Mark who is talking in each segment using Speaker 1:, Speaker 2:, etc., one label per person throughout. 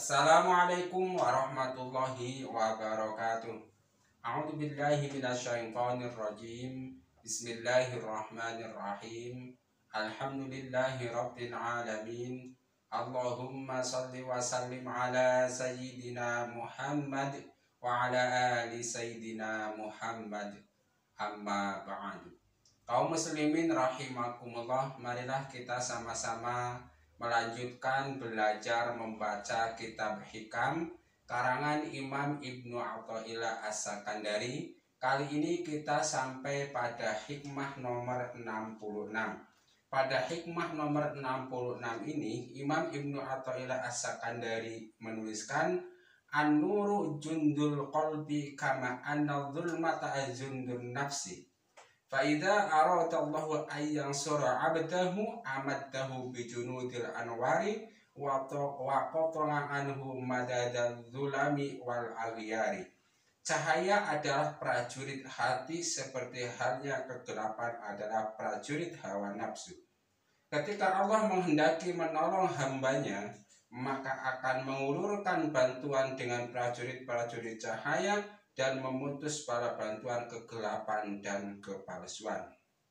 Speaker 1: Assalamualaikum warahmatullahi wabarakatuh. A'udzu billahi minasyaitonir rajim. Bismillahirrahmanirrahim. Alhamdulillahi rabbil alamin. Allahumma shalli wa sallim ala sayyidina Muhammad wa ala ali sayyidina Muhammad. Amma ba'du. Kaum muslimin rahimakumullah, marilah kita sama-sama melanjutkan belajar membaca kitab Hikam karangan Imam Ibnu Athaillah As-Sakandari. Kali ini kita sampai pada hikmah nomor 66. Pada hikmah nomor 66 ini Imam Ibnu Athaillah As-Sakandari menuliskan, An-nuru jundul qalbi kama anna-dzulmata jundun nafsi. Fa'idha aradallahu ayyan sura abdahu amaddahu bijunudil anwari wa qatala anhu madadal zulami wal aghyari. Cahaya adalah prajurit hati seperti halnya kegelapan adalah prajurit hawa nafsu. Ketika Allah menghendaki menolong hambanya, maka akan mengulurkan bantuan dengan prajurit-prajurit cahaya dan memutus para bantuan kegelapan dan kepalsuan.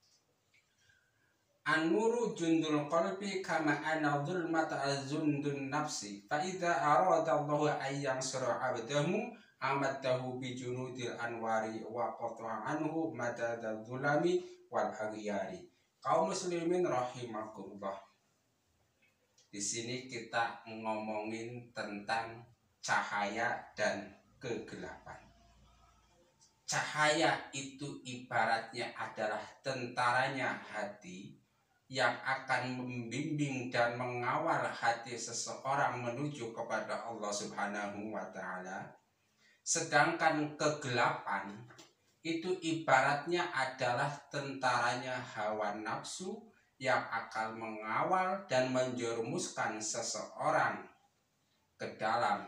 Speaker 1: An-nuru jundul qalbi kama anna dzulmata jundun nafsi. Fa idza aradallahu ayyan sura abdahu amaddahu bi junudil anwari wa qata'a anhu madadal zulami wal aghyari. Kaum muslimin rahimakumullah. Di sini kita ngomongin tentang cahaya dan kegelapan. Cahaya itu ibaratnya adalah tentaranya hati yang akan membimbing dan mengawal hati seseorang menuju kepada Allah Subhanahu wa Ta'ala. Sedangkan kegelapan itu ibaratnya adalah tentaranya hawa nafsu yang akan mengawal dan menjerumuskan seseorang ke dalam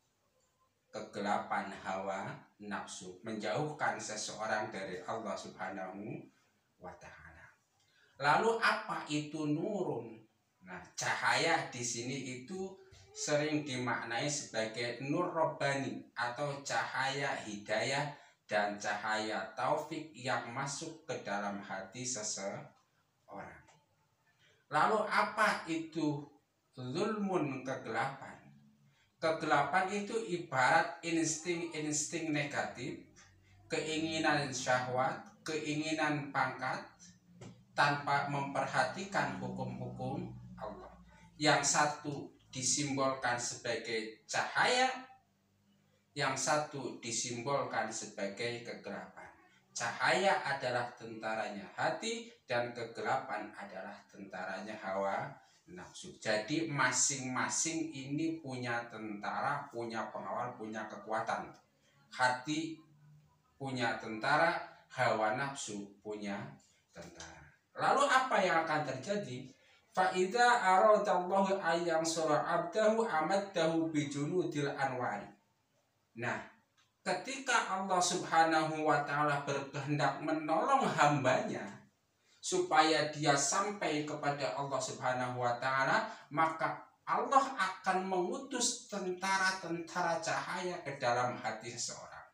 Speaker 1: kegelapan hawa nafsu, menjauhkan seseorang dari Allah Subhanahu wa Ta'ala. Lalu apa itu nurun? Nah, cahaya di sini itu sering dimaknai sebagai nur robbani atau cahaya hidayah dan cahaya taufik yang masuk ke dalam hati seseorang. Lalu apa itu zulmun, kegelapan? Kegelapan itu ibarat insting-insting negatif, keinginan syahwat, keinginan pangkat, tanpa memperhatikan hukum-hukum Allah. Yang satu disimbolkan sebagai cahaya, yang satu disimbolkan sebagai kegelapan. Cahaya adalah tentaranya hati dan kegelapan adalah tentaranya hawa nafsu. Jadi masing-masing ini punya tentara, punya pengawal, punya kekuatan. Hati punya tentara, hawa nafsu punya tentara. Lalu apa yang akan terjadi? Fa'idha aradallahu ayyang sura abdahu amaddahu bijunudil anwari. Nah, ketika Allah Subhanahu wa Ta'ala berkehendak menolong hambanya supaya dia sampai kepada Allah Subhanahu wa Ta'ala, maka Allah akan mengutus tentara-tentara cahaya ke dalam hati seseorang.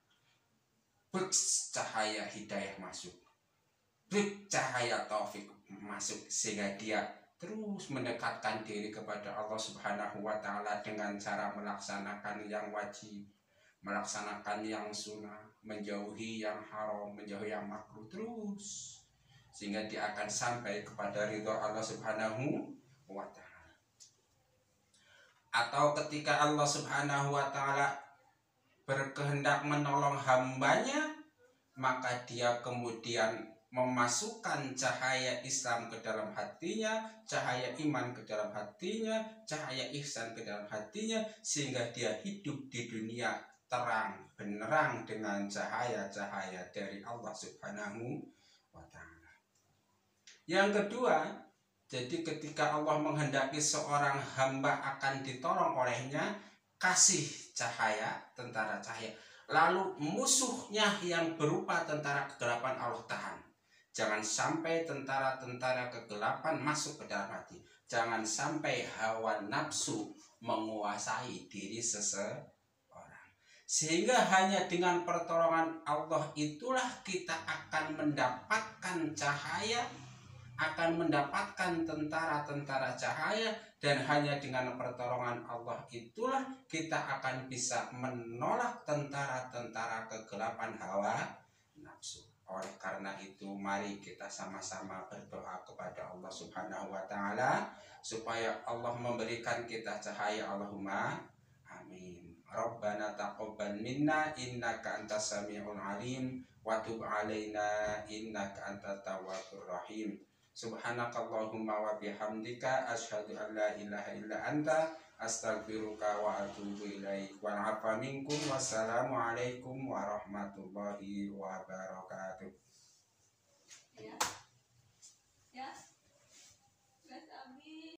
Speaker 1: Cahaya hidayah masuk, cahaya taufik masuk, sehingga dia terus mendekatkan diri kepada Allah Subhanahu wa Ta'ala dengan cara melaksanakan yang wajib, melaksanakan yang sunnah, menjauhi yang haram, menjauhi yang makruh, terus sehingga dia akan sampai kepada ridho Allah Subhanahu wa Ta'ala. Atau ketika Allah Subhanahu wa Ta'ala berkehendak menolong hambanya, maka dia kemudian memasukkan cahaya Islam ke dalam hatinya, cahaya iman ke dalam hatinya, cahaya ihsan ke dalam hatinya, sehingga dia hidup di dunia terang benerang dengan cahaya-cahaya dari Allah Subhanahu wa Ta'ala. Yang kedua, jadi ketika Allah menghendaki seorang hamba akan ditolong olehnya, kasih cahaya, tentara cahaya. Lalu musuhnya yang berupa tentara kegelapan Allah tahan. Jangan sampai tentara-tentara kegelapan masuk ke dalam hati. Jangan sampai hawa nafsu menguasai diri seseorang. Sehingga hanya dengan pertolongan Allah itulah kita akan mendapatkan cahaya, akan mendapatkan tentara-tentara cahaya, dan hanya dengan pertolongan Allah itulah kita akan bisa menolak tentara-tentara kegelapan hawa nafsu. Oleh karena itu mari kita sama-sama berdoa kepada Allah Subhanahu wa taala supaya Allah memberikan kita cahaya. Allahumma amin. Rabbana taqabbal minna innaka antas samiul alim wa tub alaina innaka antat tawwabur rahim. Subhanakallahumma wa bihamdika asyhadu an la ilaha illa anta astaghfiruka wa atubu ilaik. Wa afa minkum. Wassalamu alaikum warahmatullahi wabarakatuh.